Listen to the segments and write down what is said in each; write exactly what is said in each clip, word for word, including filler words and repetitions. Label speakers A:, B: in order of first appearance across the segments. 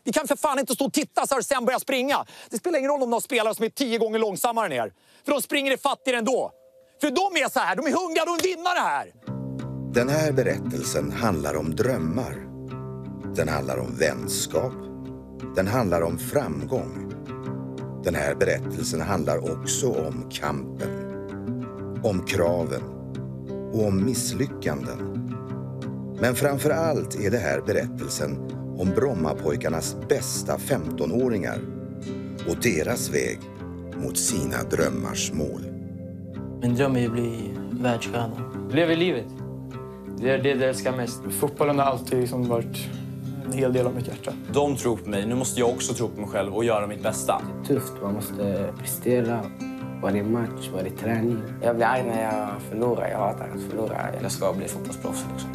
A: Vi kan för fan inte stå och titta så här och sen börja springa. Det spelar ingen roll om de spelare som är tio gånger långsammare än er. För de springer i fattigare ändå. För de är så här, de är hungriga, de vinner det här.
B: Den här berättelsen handlar om drömmar. Den handlar om vänskap. Den handlar om framgång. Den här berättelsen handlar också om kampen. Om kraven. Och om misslyckanden. Men framför allt är det här berättelsen om Brommapojkarnas bästa femtonåringar och deras väg mot sina drömmars mål.
C: Min dröm är att bli världsstjärna.
D: Lev i livet. Det är det jag älskar mest.
E: Fotbollen har alltid liksom varit en hel del av mitt hjärta.
F: De tror på mig. Nu måste jag också tro på mig själv och göra mitt bästa.
G: Det är tufft. Man måste prestera varje match, varje träning.
H: Jag blir arg när jag förlorar. Jag hatar att förlora.
F: Jag ska bli fotbollsproffs liksom.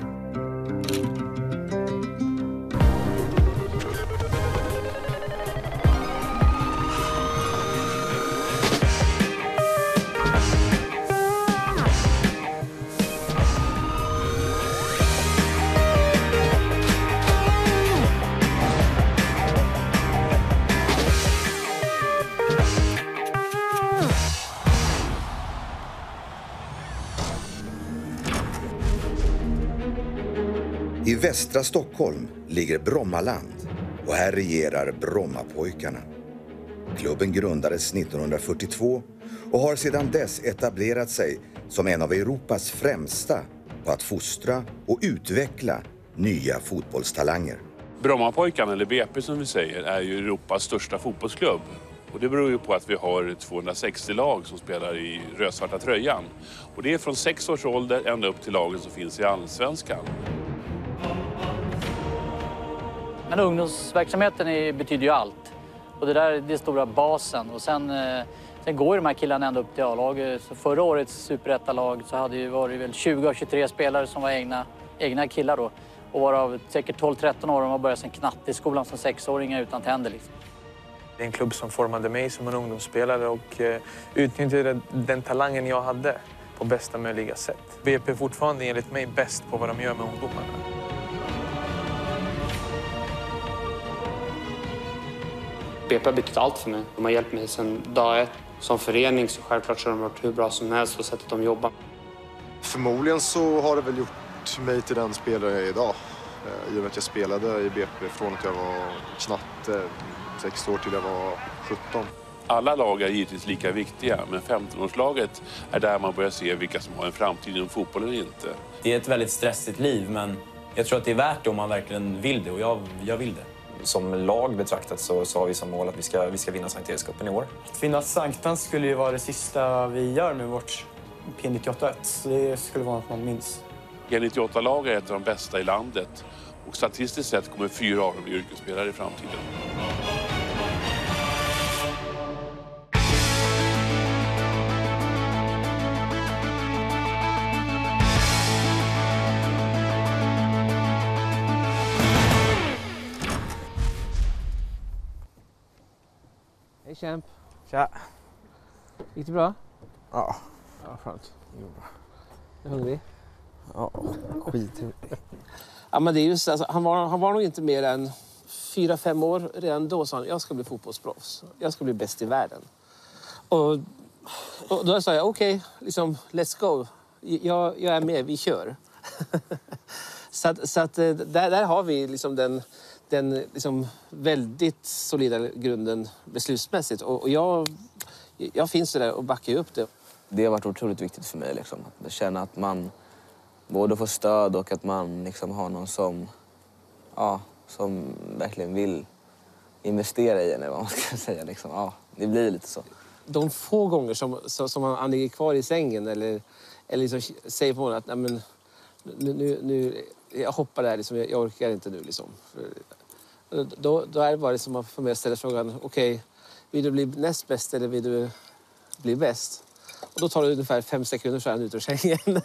B: I västra Stockholm ligger Brommaland och här regerar Brommapojkarna. Klubben grundades nittonhundrafyrtiotvå och har sedan dess etablerat sig som en av Europas främsta på att fostra och utveckla nya fotbollstalanger.
I: Brommapojkarna, eller B P som vi säger, är ju Europas största fotbollsklubb. Och det beror ju på att vi har tvåhundrasextio lag som spelar i rödsvarta tröjan. Och det är från sex års ålder ända upp till lagen som finns i allsvenskan.
C: Men ungdomsverksamheten är, betyder ju allt. Och det där är den stora basen. Och sen, eh, sen går ju de här killarna ända upp till A-lag. Så förra årets superettalag så hade ju varit väl tjugo av tjugotre spelare som var egna, egna killar då. Och varav säkert tolv tretton år de har börjat sin knatt i skolan som sexåringar utan tänder liksom.
E: Det är en klubb som formade mig som en ungdomsspelare och eh, utnyttjade den talangen jag hade på bästa möjliga sätt. B P är fortfarande enligt mig bäst på vad de gör med ungdomarna.
D: B P har betytt allt för mig. De har hjälpt mig sedan dag ett. Som förening så självklart så har de varit hur bra som helst och sättet de jobbar.
J: Förmodligen så har det väl gjort mig till den spelare jag är idag. I och med att jag spelade i B P från att jag var knappt sex år till jag var sjutton.
I: Alla lag är givetvis lika viktiga, men femtonårslaget är där man börjar se vilka som har en framtid inom fotboll eller inte.
F: Det är ett väldigt stressigt liv, men jag tror att det är värt det om man verkligen vill det, och jag, jag vill det.
K: Som lag betraktat så, så har vi som mål att vi ska, vi ska vinna Sankt Erikscupen i år.
E: Att vinna Sanktan skulle ju vara det sista vi gör med vårt P nittioåtta ett. Så det skulle vara något man minns.
I: G nittioåtta-lag är ett av de bästa i landet. Och statistiskt sett kommer fyra av dem bli yrkesspelare i framtiden.
L: Hej kämp.
E: Tja.
L: Gick det bra?
E: Ja.
L: Ja, skönt. Är du hungrig?
E: Ja, skit.
L: Ja, men det är just alltså, han var han var nog inte mer än fyra fem år redan då sa han jag ska bli fotbollsproffs. Jag ska bli bäst i världen. Och, och då sa jag okej, okay, liksom let's go. Jag, jag är med, vi kör. så att, så att där, där har vi liksom den den liksom väldigt solida grunden beslutsmässigt. Och, och jag, jag finns där och backar upp det.
G: Det har varit otroligt viktigt för mig. Liksom. Att känna att man både får stöd och att man liksom har någon som, ja, som verkligen vill investera i en, eller vad man ska säga. Liksom. Ja, det blir lite så.
L: De få gånger som, som han ligger kvar i sängen eller, eller liksom säger på honom att nej, men, nu, nu, nu, jag hoppar där, liksom, jag, jag orkar inte nu. Liksom. Då, då är det bara som att få med ställa frågan, okej, okay, vill du bli näst bäst eller vill du bli bäst? Och då tar det ungefär fem sekunder så är han ut ur sängen.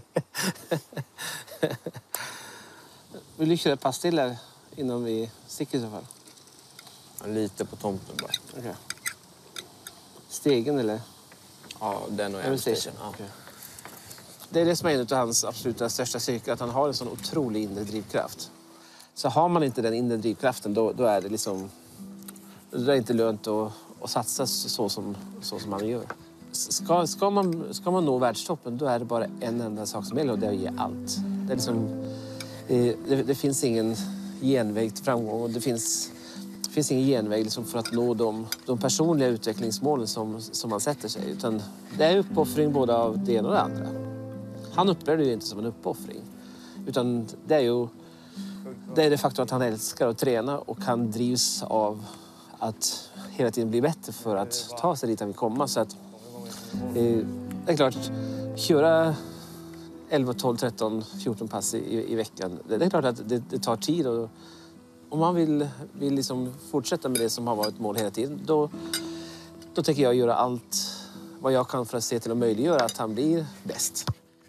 L: Vill du köra pass till här innan vi sticker i så fall?
G: Lite på tomten bara.
L: Okay. Stegen eller?
G: Ja, den och en station. Ja.
L: Okay. Det är det som är en av hans absoluta största styrkor, att han har en sån otrolig inre drivkraft. Så har man inte den inre drivkraften, då, då är det liksom... Då är det inte lönt att, att satsa så som, så som man gör. Ska, ska, man, ska man nå världstoppen, då är det bara en enda sak som gäller, och det är att ge allt. Det, är liksom, det, det finns ingen genväg till framgång, och det finns, det finns ingen genväg liksom för att nå de, de personliga utvecklingsmålen som, som man sätter sig. Utan det är uppoffring både av det ena och det andra. Han upplever det ju inte som en uppoffring, utan det är ju det, är det faktum att han älskar att träna, och han drivs av att hela tiden bli bättre för att ta sig dit han vill komma. Så att, eh, det är klart, köra elva, tolv, tretton, fjorton pass i, i veckan. Det, det är klart att det, det tar tid, och om man vill, vill liksom fortsätta med det som har varit mål hela tiden, då, då tänker jag göra allt vad jag kan för att se till att möjliggöra att han blir bäst.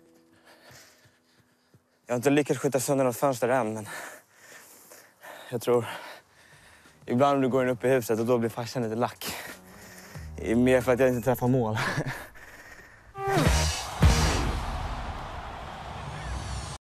M: Jag har inte lyckats skjuta sönder något fönster än, men jag tror ibland du går in upp i huset och då blir farsan lite lack. Mer för att jag inte träffar mål.